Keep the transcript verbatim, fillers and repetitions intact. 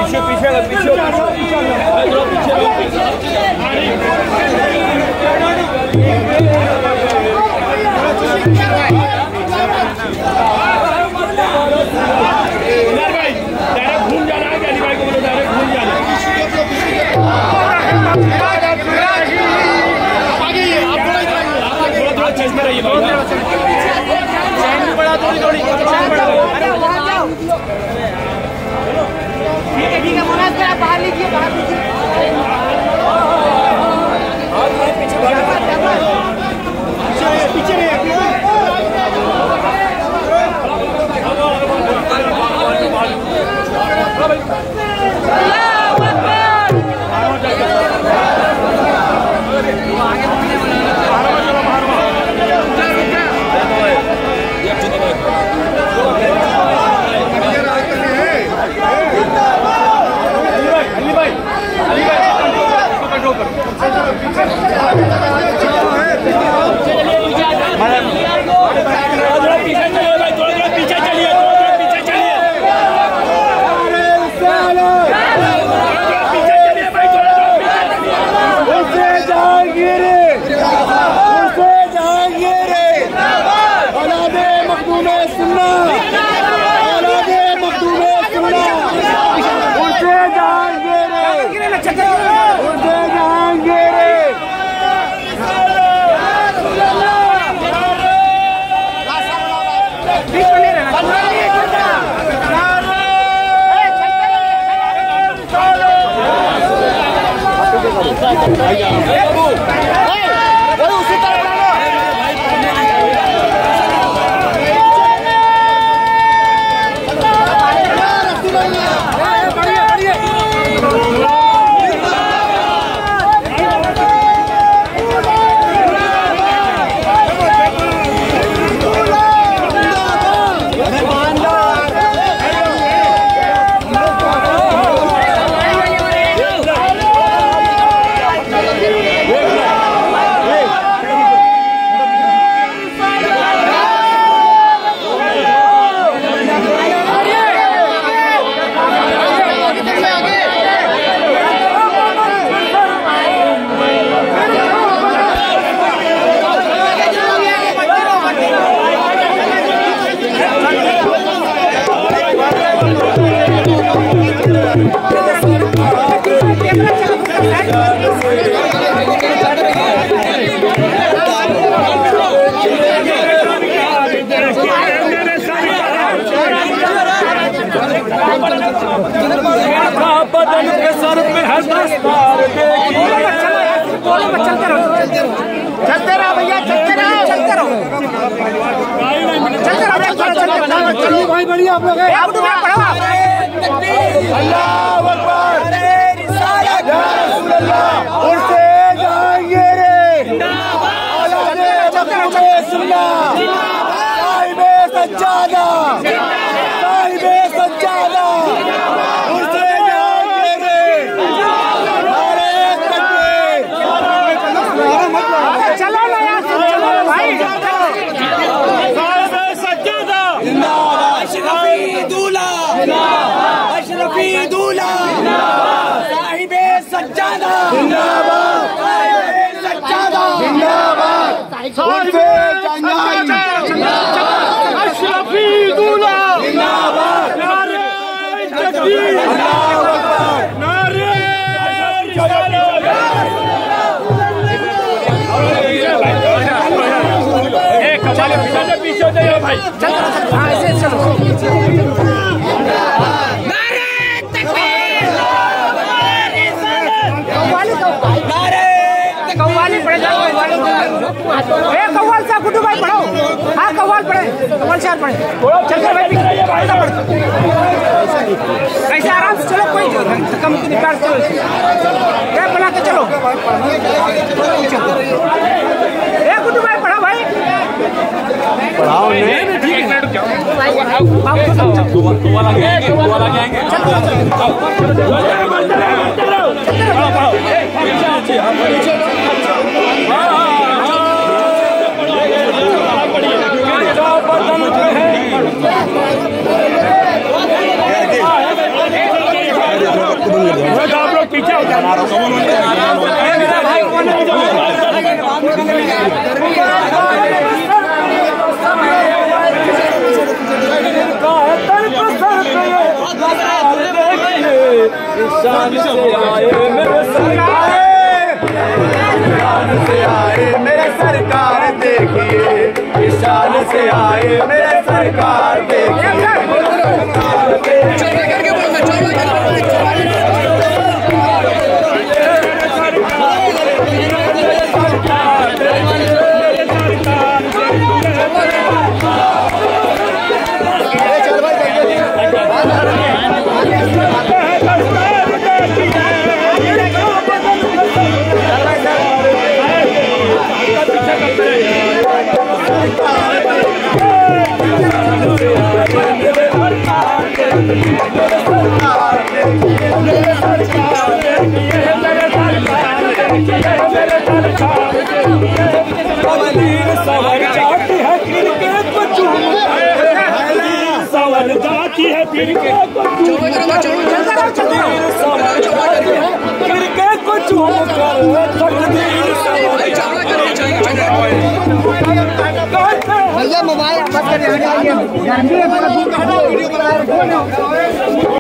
पीछे पीछे पीछे भाई डायरेक्ट घूम जाना है, अली भाई को बोलो डायरेक्ट घूम जाना है। थोड़ा थोड़ा चेंज में रहिए भाई, थोड़ी थोड़ी ठीक है ठीक है मुनाज भाई आप बाहर लीजिए, बाहर लीजिए। पीछे पीछे चलते रहो भैया, चलते रहो चलते रहो चलते रहो चलो भाई बढ़िया आप लोग अल्लाह अकबर उड़ते जाएंगे रे साहिबे सज्जादा साहिबे सज्जादा उड़ते जाएंगे रे नारे तकबीर चलो ना यार चलो भाई साहिबे सज्जादा जिंदाबाद अशरफी दूल्हा जिंदाबाद अशरफी दूल्हा साहिबे सज्जादा जिंदाबाद साहिबे सज्जादा जिंदाबाद उड़ते जाएंगे अशरफी दूल्हा जिंदाबाद नारे तकबीर नारे पीछे हो जाइए भाई, चलो ऐसे चलो कव्वाली पढ़े जाओ, कव्वाल से गुड्डू भाई पढ़ो, हाँ कव्वाल पढ़े, कव्वाल से पढ़े, चल भाई कैसे आराम से चलो, कोई कम निकाल चलो, बना के चलो, गुड्डू भाई पढ़ो भाई, पढ़ाओ नहीं ठीक है, चलो शान से आए मेरे सरकार, शान से आए मेरे सरकार देखिए, शान से आए मेरे सरकार देखिए। सवाल जाती है फिर के क्रिकेट को चूम कर मोबाइल